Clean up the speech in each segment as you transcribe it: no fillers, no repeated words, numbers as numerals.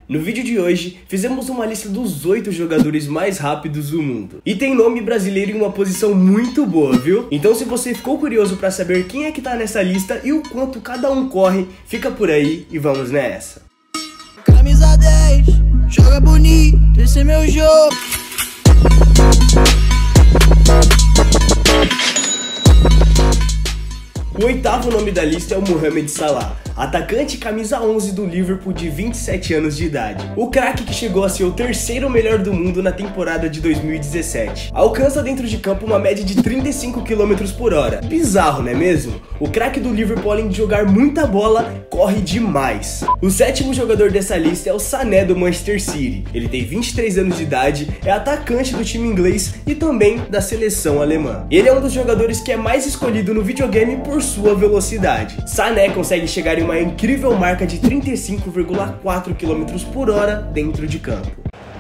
No vídeo de hoje, fizemos uma lista dos 8 jogadores mais rápidos do mundo. E tem nome brasileiro em uma posição muito boa, viu? Então se você ficou curioso pra saber quem é que tá nessa lista e o quanto cada um corre, fica por aí e vamos nessa. Camisa 10, joga bonito, esse é meu jogo. O oitavo nome da lista é o Mohamed Salah, atacante camisa 11 do Liverpool de 27 anos de idade. O craque que chegou a ser o terceiro melhor do mundo na temporada de 2017. Alcança dentro de campo uma média de 35 km por hora. Bizarro, não é mesmo? O craque do Liverpool, além de jogar muita bola, corre demais. O sétimo jogador dessa lista é o Sané do Manchester City. Ele tem 23 anos de idade, é atacante do time inglês e também da seleção alemã. Ele é um dos jogadores que é mais escolhido no videogame por sua velocidade. Sané consegue chegar em uma incrível marca de 35,4 km por hora dentro de campo.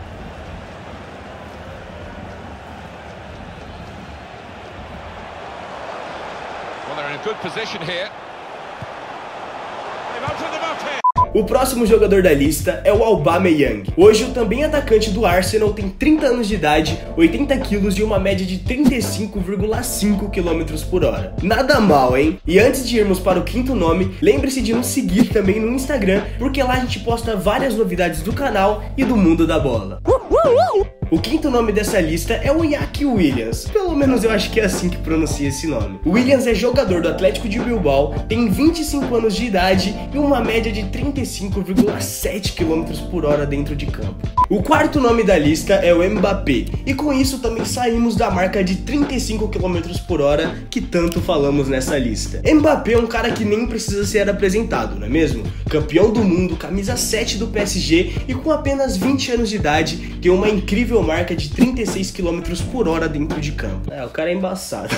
O próximo jogador da lista é o Aubameyang. Hoje o também atacante do Arsenal tem 30 anos de idade, 80 quilos e uma média de 35,5 km por hora. Nada mal, hein? E antes de irmos para o quinto nome, lembre-se de nos seguir também no Instagram, porque lá a gente posta várias novidades do canal e do mundo da bola. O quinto nome dessa lista é o Iñaki Williams, pelo menos eu acho que é assim que pronuncia esse nome. O Williams é jogador do Atlético de Bilbao, tem 25 anos de idade e uma média de 35,7 km por hora dentro de campo. O quarto nome da lista é o Mbappé, e com isso também saímos da marca de 35 km por hora que tanto falamos nessa lista. Mbappé é um cara que nem precisa ser apresentado, não é mesmo? Campeão do mundo, camisa 7 do PSG e com apenas 20 anos de idade, tem uma incrível marca de 36 km por hora dentro de campo. O cara é embaçado.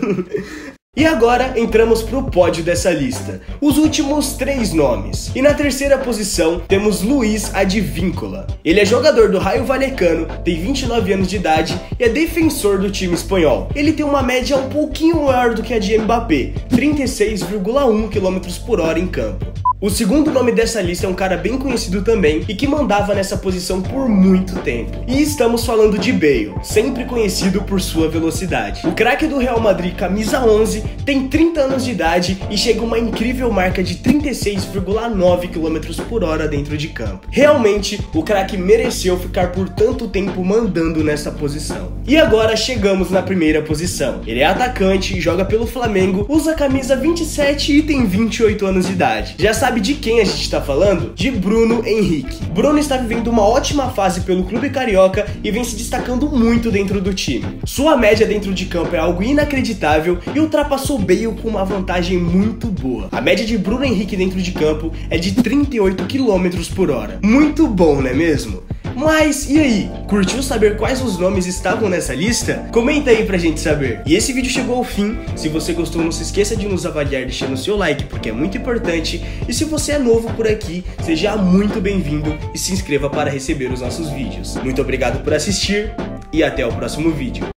E agora entramos pro pódio dessa lista, os últimos 3 nomes. E na terceira posição temos Luiz Advíncula. Ele é jogador do Rayo Vallecano, tem 29 anos de idade e é defensor do time espanhol. Ele tem uma média um pouquinho maior do que a de Mbappé, 36,1 km por hora em campo. O segundo nome dessa lista é um cara bem conhecido também e que mandava nessa posição por muito tempo. E estamos falando de Bale, sempre conhecido por sua velocidade. O craque do Real Madrid, camisa 11, tem 30 anos de idade e chega a uma incrível marca de 36,9 km por hora dentro de campo. Realmente, o craque mereceu ficar por tanto tempo mandando nessa posição. E agora chegamos na primeira posição. Ele é atacante, joga pelo Flamengo, usa a camisa 27 e tem 28 anos de idade. Já sabe de quem a gente está falando? De Bruno Henrique. Bruno está vivendo uma ótima fase pelo clube carioca e vem se destacando muito dentro do time. Sua média dentro de campo é algo inacreditável e ultrapassou Bale com uma vantagem muito boa. A média de Bruno Henrique dentro de campo é de 38 km por hora. Muito bom, não é mesmo? Mas, e aí? Curtiu saber quais os nomes estavam nessa lista? Comenta aí pra gente saber. E esse vídeo chegou ao fim. Se você gostou, não se esqueça de nos avaliar deixando o seu like, porque é muito importante. E se você é novo por aqui, seja muito bem-vindo e se inscreva para receber os nossos vídeos. Muito obrigado por assistir e até o próximo vídeo.